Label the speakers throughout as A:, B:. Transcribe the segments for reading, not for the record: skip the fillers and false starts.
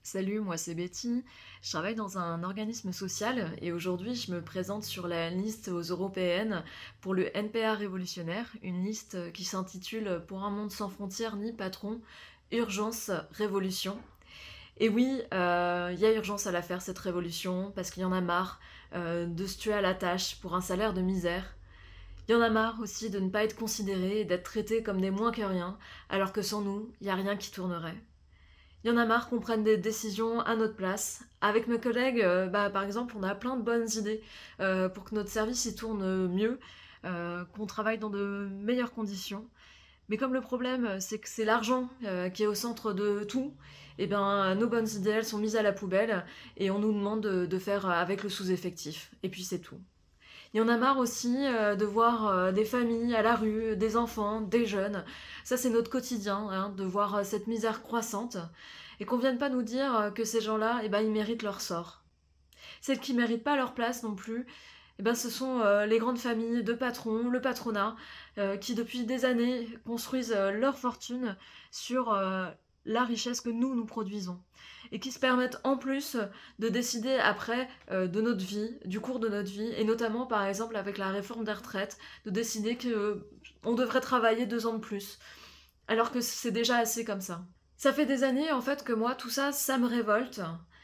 A: Salut, moi c'est Betty. Je travaille dans un organisme social et aujourd'hui je me présente sur la liste aux européennes pour le NPA révolutionnaire, une liste qui s'intitule Pour un monde sans frontières ni patron, urgence, révolution. Et oui, il y a urgence à la faire cette révolution parce qu'il y en a marre de se tuer à la tâche pour un salaire de misère. Il y en a marre aussi de ne pas être considérés et d'être traités comme des moins que rien, alors que sans nous, il n'y a rien qui tournerait. Il y en a marre qu'on prenne des décisions à notre place. Avec mes collègues, par exemple, on a plein de bonnes idées pour que notre service y tourne mieux, qu'on travaille dans de meilleures conditions. Mais comme le problème, c'est que c'est l'argent qui est au centre de tout, et bien nos bonnes idées, elles sont mises à la poubelle et on nous demande de faire avec le sous-effectif. Et puis c'est tout. Il y en a marre aussi de voir des familles à la rue, des enfants, des jeunes. Ça, c'est notre quotidien, hein, de voir cette misère croissante. Et qu'on vienne pas nous dire que ces gens-là, eh ben, ils méritent leur sort. Celles qui méritent pas leur place non plus, eh ben, ce sont les grandes familles de patrons, le patronat, qui depuis des années construisent leur fortune sur la richesse que nous produisons. Et qui se permettent en plus de décider après de notre vie, du cours de notre vie, et notamment par exemple avec la réforme des retraites, de décider que on devrait travailler 2 ans de plus, alors que c'est déjà assez comme ça. Ça fait des années en fait que moi tout ça, ça me révolte.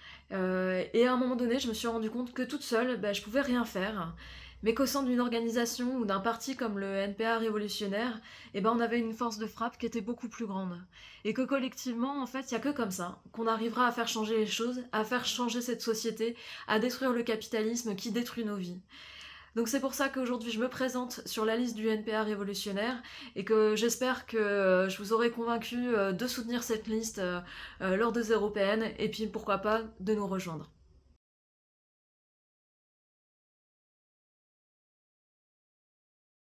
A: Et à un moment donné, je me suis rendu compte que toute seule, je pouvais rien faire, mais qu'au sein d'une organisation ou d'un parti comme le NPA révolutionnaire, on avait une force de frappe qui était beaucoup plus grande. Et que collectivement, en fait, il n'y a que comme ça qu'on arrivera à faire changer les choses, à faire changer cette société, à détruire le capitalisme qui détruit nos vies. Donc c'est pour ça qu'aujourd'hui je me présente sur la liste du NPA révolutionnaire et que j'espère que je vous aurai convaincu de soutenir cette liste lors des européennes et puis pourquoi pas de nous rejoindre.